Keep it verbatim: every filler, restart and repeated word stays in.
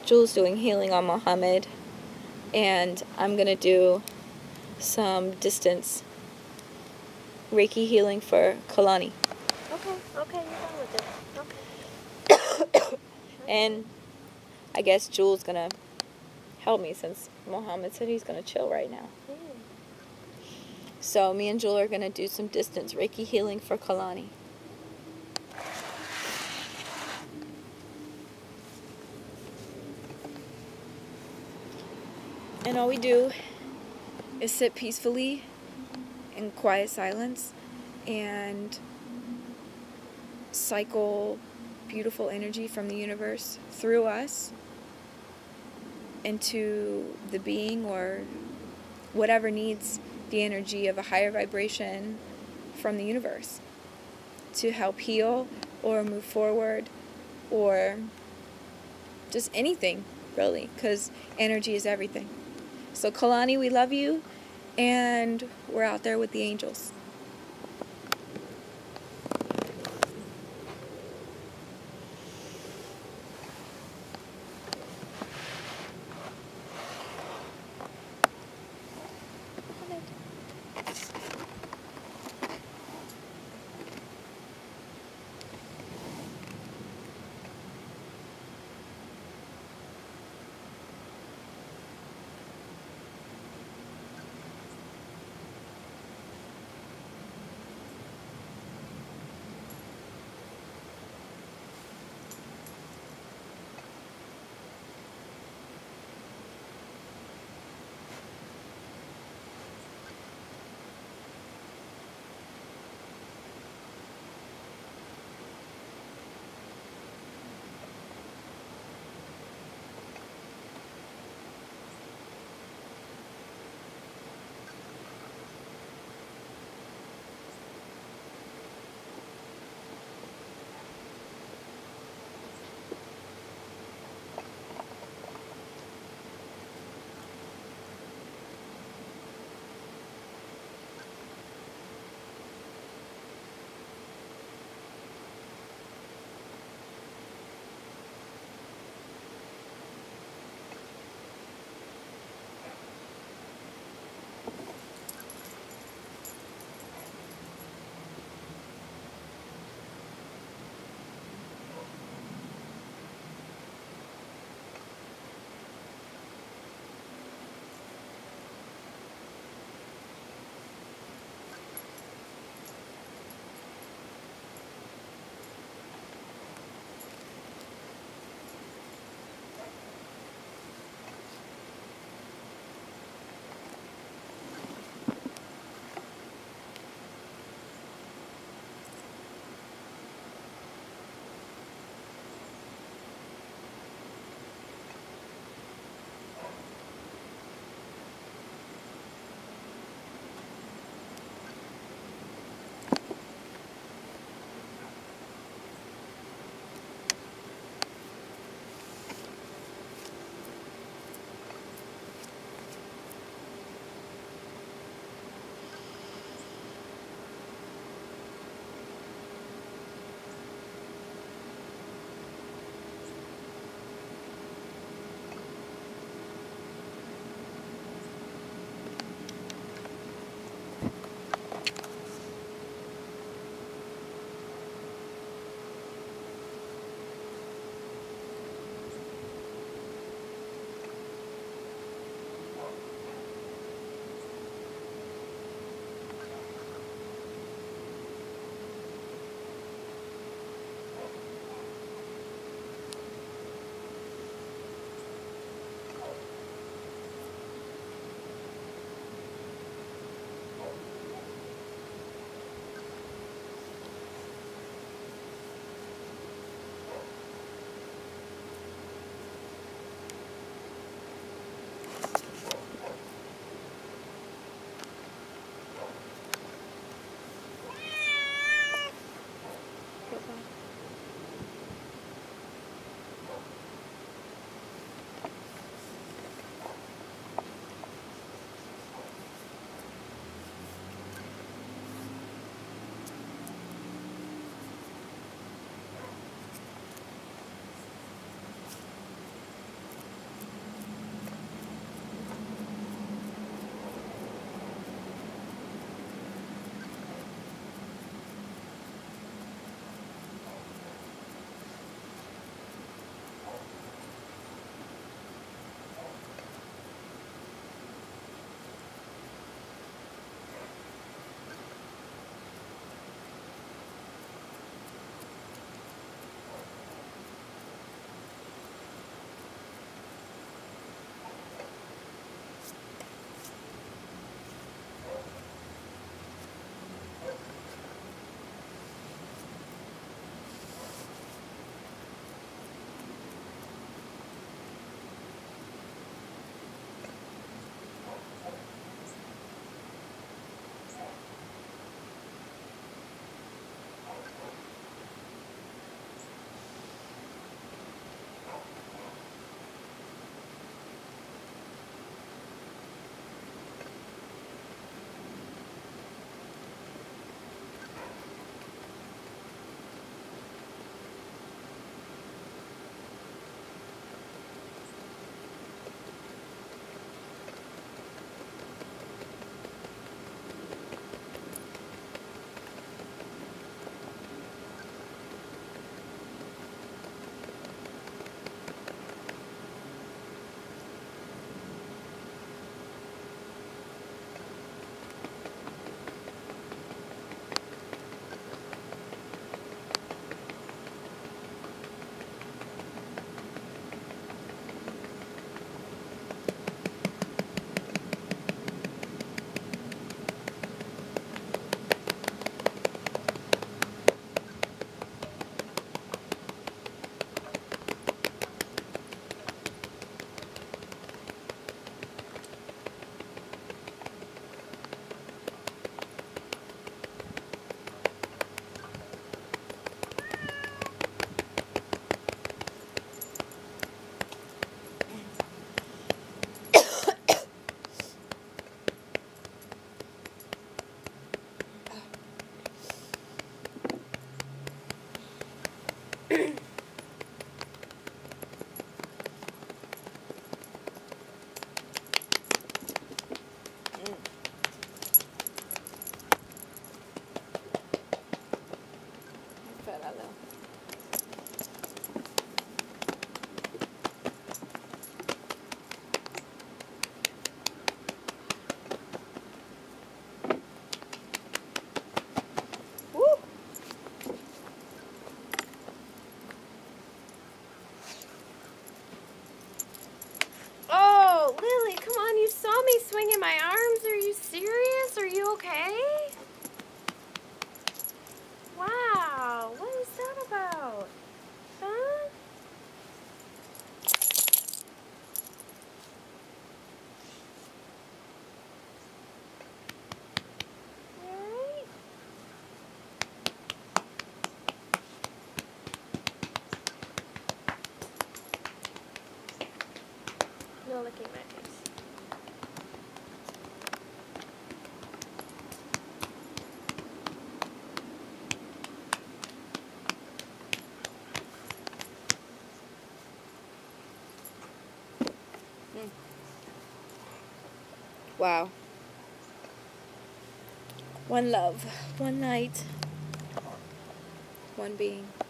Jules doing healing on Mohammed, and I'm going to do some distance Reiki healing for Kalani. Okay, okay, you're done with it. Okay. And I guess Jules going to help me since Mohammed said he's going to chill right now. Mm. So me and Jewel are going to do some distance Reiki healing for Kalani. And all we do is sit peacefully in quiet silence and cycle beautiful energy from the universe through us into the being or whatever needs the energy of a higher vibration from the universe to help heal or move forward or just anything, really, because energy is everything. So Kalani, we love you, and we're out there with the angels. saw me swinging my arms. Are you serious? Are you okay? Wow, what is that about? Huh? You alright? No licking my face. Wow. One love, one night, one being.